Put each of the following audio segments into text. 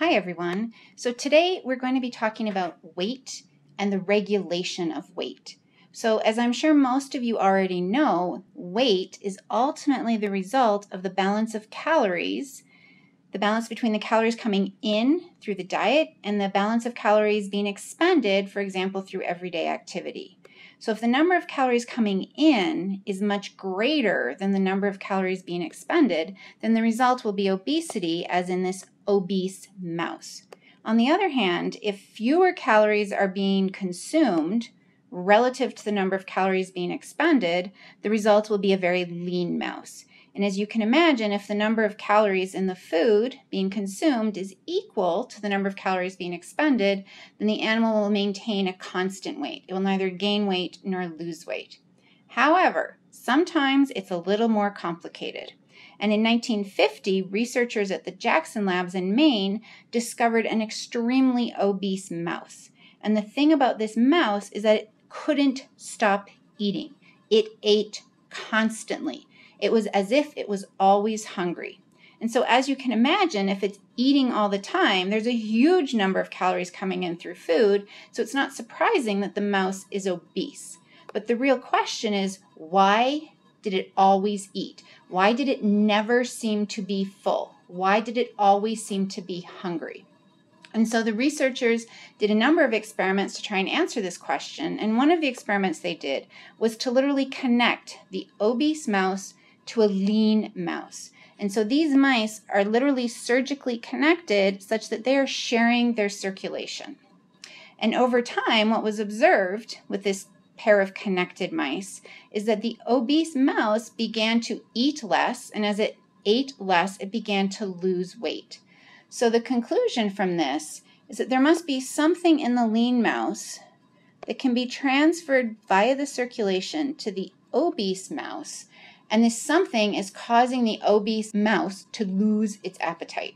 Hi everyone. So today we're going to be talking about weight and the regulation of weight. So as I'm sure most of you already know, weight is ultimately the result of the balance of calories, the balance between the calories coming in through the diet and the balance of calories being expended, for example, through everyday activity. So if the number of calories coming in is much greater than the number of calories being expended, then the result will be obesity, as in this obese mouse. On the other hand, if fewer calories are being consumed relative to the number of calories being expended, the result will be a very lean mouse. And as you can imagine, if the number of calories in the food being consumed is equal to the number of calories being expended, then the animal will maintain a constant weight. It will neither gain weight nor lose weight. However, sometimes it's a little more complicated. And in 1950, researchers at the Jackson Labs in Maine discovered an extremely obese mouse. And the thing about this mouse is that it couldn't stop eating. It ate constantly. It was as if it was always hungry. And so as you can imagine, if it's eating all the time, there's a huge number of calories coming in through food, so it's not surprising that the mouse is obese. But the real question is, why did it always eat? Why did it never seem to be full? Why did it always seem to be hungry? And so the researchers did a number of experiments to try and answer this question, and one of the experiments they did was to literally connect the obese mouse to a lean mouse. And so these mice are literally surgically connected such that they are sharing their circulation. And over time, what was observed with this pair of connected mice is that the obese mouse began to eat less, and as it ate less, it began to lose weight. So the conclusion from this is that there must be something in the lean mouse that can be transferred via the circulation to the obese mouse, and this something is causing the obese mouse to lose its appetite.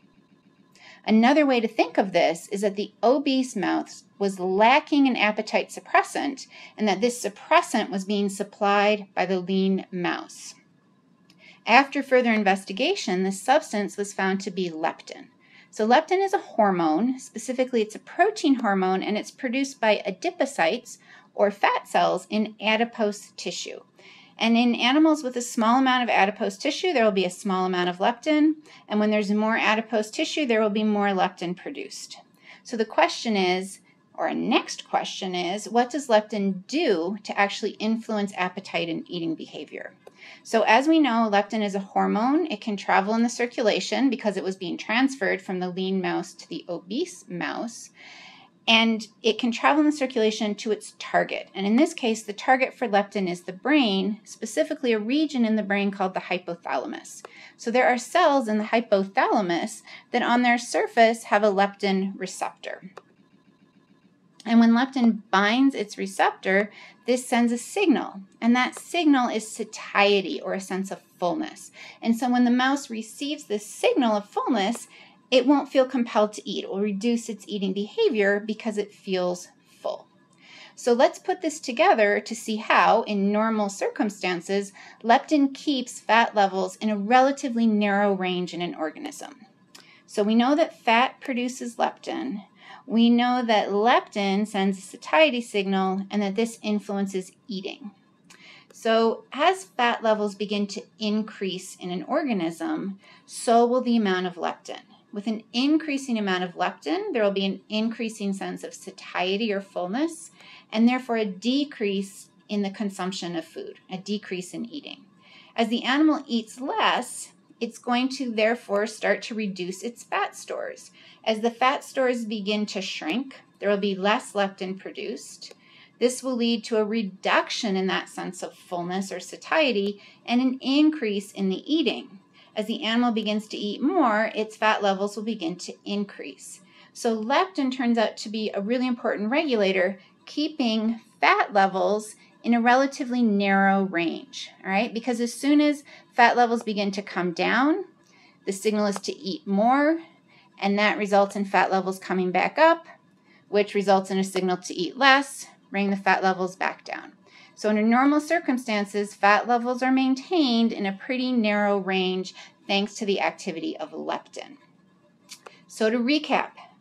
Another way to think of this is that the obese mouse was lacking an appetite suppressant, and that this suppressant was being supplied by the lean mouse. After further investigation, this substance was found to be leptin. So leptin is a hormone. Specifically, it's a protein hormone, and it's produced by adipocytes, or fat cells, in adipose tissue. And in animals with a small amount of adipose tissue, there will be a small amount of leptin. And when there's more adipose tissue, there will be more leptin produced. So the question is, or our next question is, what does leptin do to actually influence appetite and eating behavior? So as we know, leptin is a hormone. It can travel in the circulation because it was being transferred from the lean mouse to the obese mouse. And it can travel in the circulation to its target. And in this case, the target for leptin is the brain, specifically a region in the brain called the hypothalamus. So there are cells in the hypothalamus that on their surface have a leptin receptor. And when leptin binds its receptor, this sends a signal. And that signal is satiety, or a sense of fullness. And so when the mouse receives this signal of fullness, it won't feel compelled to eat. It will reduce its eating behavior because it feels full. So let's put this together to see how, in normal circumstances, leptin keeps fat levels in a relatively narrow range in an organism. So we know that fat produces leptin. We know that leptin sends a satiety signal, and that this influences eating. So as fat levels begin to increase in an organism, so will the amount of leptin. With an increasing amount of leptin, there will be an increasing sense of satiety or fullness, and therefore a decrease in the consumption of food, a decrease in eating. As the animal eats less, it's going to therefore start to reduce its fat stores. As the fat stores begin to shrink, there will be less leptin produced. This will lead to a reduction in that sense of fullness or satiety and an increase in the eating. As the animal begins to eat more, its fat levels will begin to increase. So leptin turns out to be a really important regulator, keeping fat levels in a relatively narrow range, all right? Because as soon as fat levels begin to come down, the signal is to eat more, and that results in fat levels coming back up, which results in a signal to eat less, bring the fat levels back down. So under normal circumstances, fat levels are maintained in a pretty narrow range thanks to the activity of leptin. So to recap,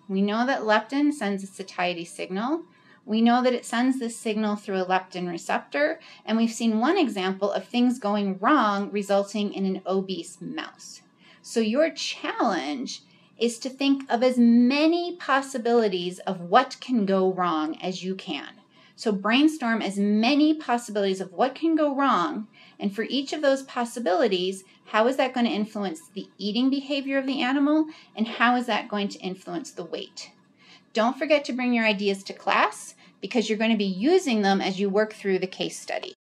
We know that leptin sends a satiety signal. We know that it sends this signal through a leptin receptor, and we've seen one example of things going wrong resulting in an obese mouse. So your challenge is to think of as many possibilities of what can go wrong as you can. So brainstorm as many possibilities of what can go wrong, and for each of those possibilities, how is that going to influence the eating behavior of the animal, and how is that going to influence the weight? Don't forget to bring your ideas to class because you're going to be using them as you work through the case study.